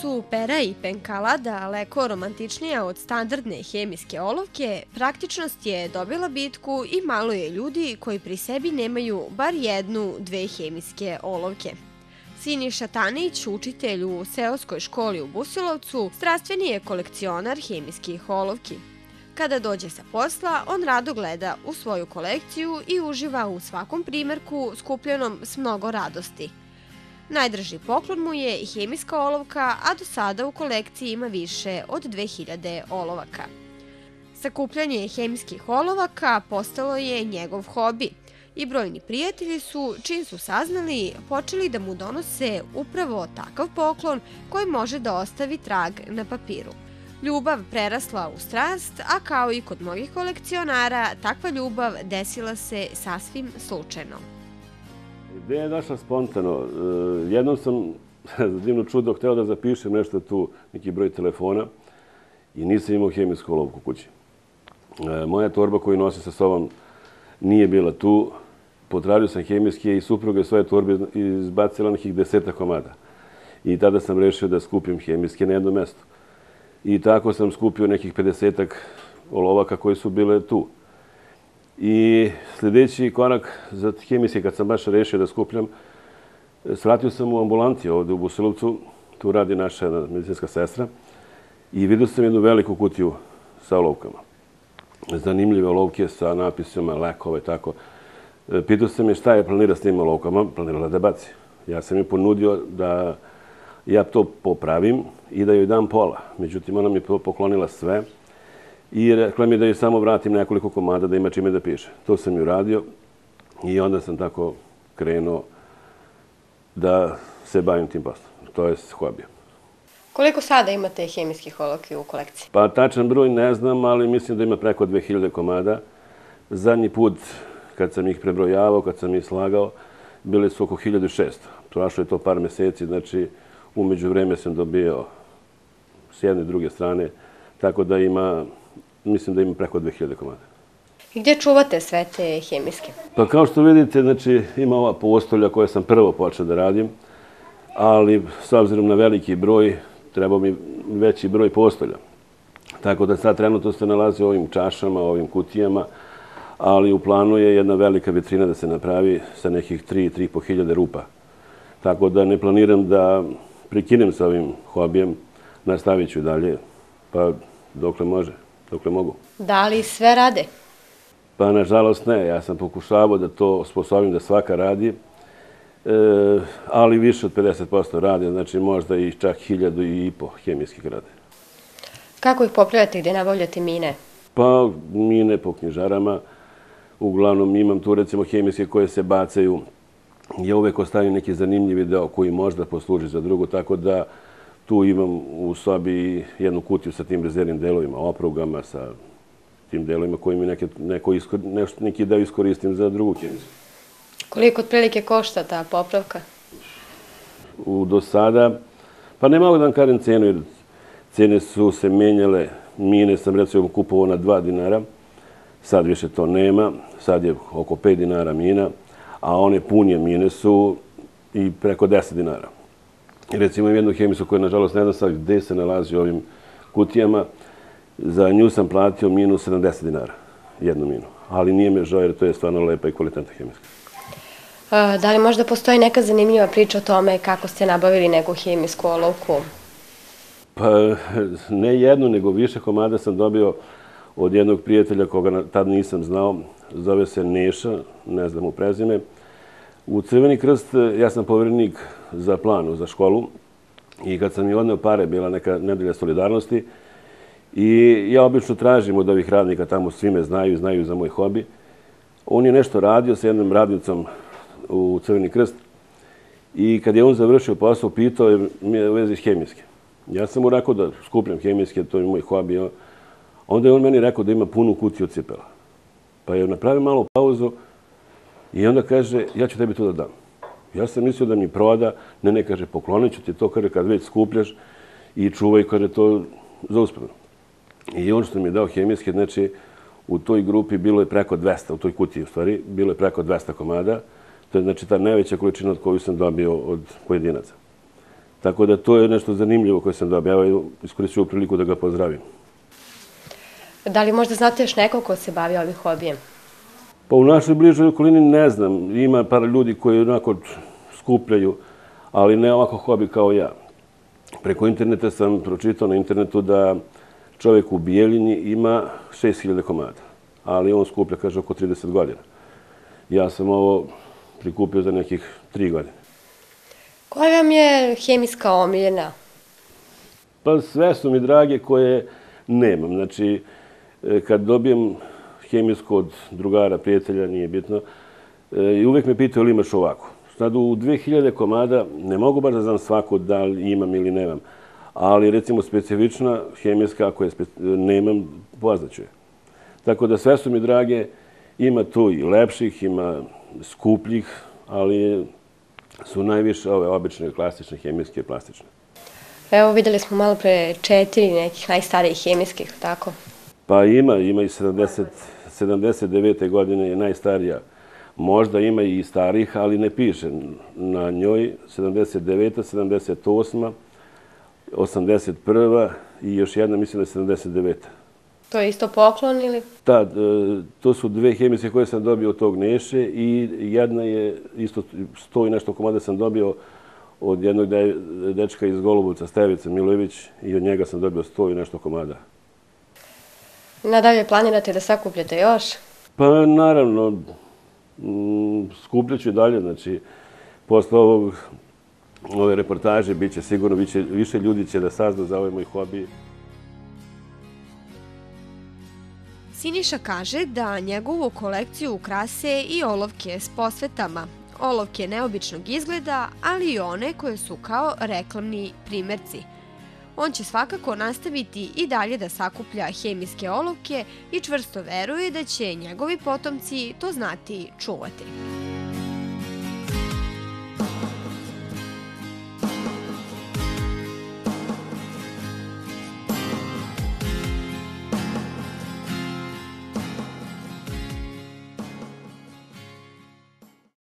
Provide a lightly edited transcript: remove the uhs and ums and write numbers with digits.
su pera i penkala daleko romantičnija od standardne hemijske olovke, praktičnost je dobila bitku i malo je ljudi koji pri sebi nemaju bar jednu, dve hemijske olovke. Siniša Tanić, učitelj u seoskoj školi u Busilovcu, strastveni je kolekcionar hemijskih olovki. Kada dođe sa posla, on rado gleda u svoju kolekciju i uživa u svakom primerku skupljenom s mnogo radosti. Najdraži poklon mu je i hemijska olovka, a do sada u kolekciji ima više od 2000 olovaka. Sakupljanje hemijskih olovaka postalo je njegov hobi i brojni prijatelji su, čim su saznali, počeli da mu donose upravo takav poklon koji može da ostavi trag na papiru. Ljubav prerasla u strast, a kao i kod mnogih kolekcionara, takva ljubav desila se sasvim slučajno. Ideja je došla spontano. Jednom sam za divno čudo hteo da zapišem nešto tu, neki broj telefona i nisam imao hemijsku olovku kući. Moja torba koju nosim sa sobom nije bila tu. Potražio sam hemijske i supruga je svoje torbe izbacila nekih 10 komada. I tada sam rešio da skupim hemijske na jedno mesto. I tako sam skupio nekih 50 olovaka koje su bile tu. I sljedeći korak za hemijske, kad sam baš rešio da skupljam, svratio sam u ambulanti ovdje u Busilovcu, tu radi naša medicinska sestra, i vidio sam jednu veliku kutiju sa olovkama. Zanimljive olovke sa napisima, lekove, tako. Pitao sam je šta je planira s tim olovkama, planirala da baci. Ja sam je ponudio da ja to popravim i da joj dam pola. Međutim, ona mi je poklonila sve i rekla mi da joj samo vratim nekoliko komada da ima čime da piše. To sam ju radio i onda sam tako krenuo da se bavim tim poslom. To je hobija. Koliko sada imate hemijskih olovki u kolekciji? Pa tačan broj ne znam, ali mislim da ima preko 2000 komada. Zadnji put kad sam ih prebrojavao, kad sam ih slagao, bile su oko 1600. Prošlo je to par meseci, znači umeđu vreme sam dobio s jedne i druge strane, tako da ima, mislim da ima preko 2000 komada. I gdje čuvate sve te hemijske? Pa kao što vidite, znači ima ova postolja koja sam prvo počeo da radim, ali s obzirom na veliki broj, trebao mi veći broj postolja. Tako da sad trenutno se nalazi u ovim čašama, ovim kutijama, ali u planu je jedna velika vitrina da se napravi sa nekih 3-3.500 rupa. Tako da ne planiram da prekinem sa ovim hobijem, nastavit ću dalje, pa dokle može, dokle mogu. Da li sve rade? Pa nažalost ne, ja sam pokušavao da to osposobim da svaka radi, ali više od 50% radi, znači možda i čak 1500 hemijskih rade. Kako ih popravljate, gdje nabavljate mine? Pa mine po knjižarama, uglavnom imam tu recimo hemijske koje se bacaju. Ja uvek ostavim neki zanimljivi deo koji možda posluži za drugo, tako da tu imam u sobi jednu kutiju sa tim rezervnim delovima, oprugama, sa tim delovima koji mi neki deo iskoristim za drugu hemijsku. Koliko otprilike košta ta popravka? Do sada, pa ne mogu da vam kažem cenu, jer cene su se menjale. Mine sam recimo kupovao na 2 dinara, sad više to nema, sad je oko 5 dinara mina, a one punje mine su i preko 10 dinara. Recimo imam jednu hemijsku koja, nažalost, ne znam sad gde se nalazi u ovim kutijama. Za nju sam platio minu 70 dinara, jednu minu. Ali nije me žao jer to je stvarno lepa i kvalitetna hemijska. Da li možda postoji neka zanimljiva priča o tome kako ste nabavili neku hemijsku olovku? Pa ne jednu, nego više komada sam dobio od jednog prijatelja koga tad nisam znao. Zove se Neša, ne znam mu prezime. U Crveni krst ja sam poverenik za planu, za školu. I kad sam mi odneo pare, bila neka nedelja solidarnosti. I ja obično tražim od ovih radnika, tamo svi me znaju, znaju za moj hobi. On je nešto radio sa jednom radnicom u Crveni krst. I kad je on završio posao, pitao je mi u vezi hemijske. Ja sam mu rekao da skupljam hemijske, to je moj hobi. Onda je on meni rekao da ima punu kutiju cipela. Pa je napravio malu pauzu i onda kaže, ja ću tebi to da dam. Ja sam mislio da mi proda, ne, kaže, poklonit ću ti to, kaže, kad već skupljaš i čuvaj, kaže, to za uspomenu. I on što mi je dao hemijske, znači, u toj grupi bilo je preko 200, u toj kutiji u stvari, bilo je preko 200 komada. To je, znači, ta najveća količina od koju sam dobio od pojedinaca. Tako da to je nešto zanimljivo koje sam dobio. Evo, iskoristio priliku da ga pozdravim. Da li možda znate još nekog ko se bavi ovim hobijem? Pa u našoj bližoj okolini ne znam. Ima par ljudi koji onako skupljaju, ali ne ovako hobi kao ja. Preko interneta sam pročitao na internetu da čovjek u Bijeljini ima 6000 komada, ali on skuplja, kaže, oko 30 godina. Ja sam ovo prikupio za nekih 3 godine. Koja vam je hemijska omiljena? Pa sve su mi drage koje nemam. Znači, kad dobijem hemijsku od drugara, prijatelja, nije bitno, i uvijek me pitaju ili imaš ovako. Sad u 2000 komada ne mogu baš da znam svako da li imam ili nemam, ali recimo specifična hemijska, ako je nemam, poznaću je. Tako da sve su mi drage, ima tu i lepših, ima skupljih, ali su najviše ove obične, klasične, hemijske, plastične. Evo, videli smo malo pre 4 nekih najstarijih hemijskih, tako? Pa ima i 79. godine je najstarija. Možda ima i starih, ali ne piše na njoj 79. 78. 81. i još jedna, mislim da je 79. To je isto poklon ili? Da, to su 2 hemijske koje sam dobio od tog Neše i jedna je isto 100 i nešto komada sam dobio od jednog dečka iz Golubovca, Stevica Milojević, i od njega sam dobio 100 i nešto komada. Nadalje planirate da sakupljate još? Pa naravno, skupljaću i dalje, znači, posle ove reportaže biće sigurno, više ljudi će da sazna za ovaj moj hobi. Siniša kaže da njegovu kolekciju ukrase i olovke s posvetama. Olovke neobičnog izgleda, ali i one koje su kao reklamni primerci. On će svakako nastaviti i dalje da sakuplja hemijske olovke i čvrsto veruje da će njegovi potomci to znati čuvati.